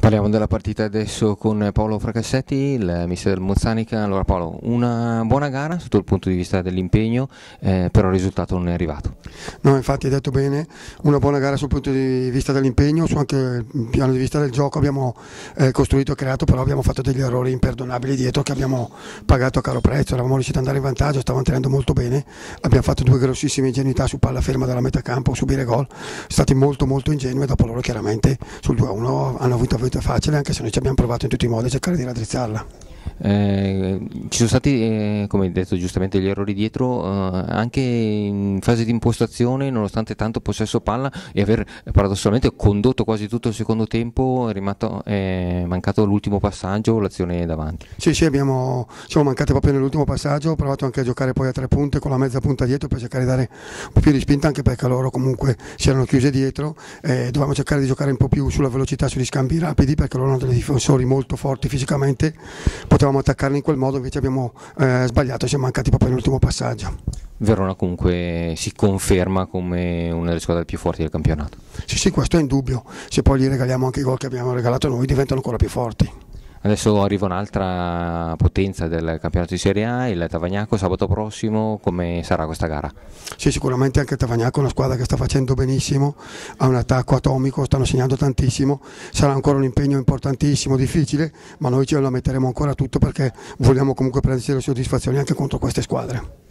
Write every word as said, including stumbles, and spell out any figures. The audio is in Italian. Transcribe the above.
Parliamo della partita adesso con Paolo Fracassetti, il mister del Mozzanica. Allora Paolo, una buona gara sotto il punto di vista dell'impegno, eh, però il risultato non è arrivato. No, infatti hai detto bene, una buona gara sul punto di vista dell'impegno, su anche il piano di vista del gioco abbiamo eh, costruito e creato, però abbiamo fatto degli errori imperdonabili dietro che abbiamo pagato a caro prezzo. Eravamo riusciti ad andare in vantaggio, stavamo tenendo molto bene, abbiamo fatto due grossissime ingenuità su palla ferma dalla metà campo, subire gol, stati molto molto ingenui, e dopo loro chiaramente sul due a uno hanno avuto facile, anche se noi ci abbiamo provato in tutti i modi a cercare di raddrizzarla. Eh, ci sono stati, eh, come hai detto giustamente, gli errori dietro, eh, anche in fase di impostazione, nonostante tanto possesso palla e aver paradossalmente condotto quasi tutto il secondo tempo, è rimasto, è mancato l'ultimo passaggio, l'azione davanti. Sì, sì, abbiamo, siamo mancati proprio nell'ultimo passaggio, ho provato anche a giocare poi a tre punte con la mezza punta dietro per cercare di dare un po' più di spinta, anche perché loro comunque si erano chiuse dietro, eh, dovevamo cercare di giocare un po' più sulla velocità, sugli scambi rapidi, perché loro hanno dei difensori molto forti fisicamente, potevamo attaccarli in quel modo, invece abbiamo eh, sbagliato e siamo mancati proprio nell'ultimo passaggio. Verona comunque si conferma come una delle squadre più forti del campionato. Sì, sì, questo è indubbio, se poi gli regaliamo anche i gol che abbiamo regalato noi diventano ancora più forti. Adesso arriva un'altra potenza del campionato di Serie A, il Tavagnacco, sabato prossimo. Come sarà questa gara? Sì, sicuramente anche il Tavagnacco è una squadra che sta facendo benissimo, ha un attacco atomico, stanno segnando tantissimo, sarà ancora un impegno importantissimo, difficile, ma noi ce la metteremo ancora tutto perché vogliamo comunque prenderci le soddisfazioni anche contro queste squadre.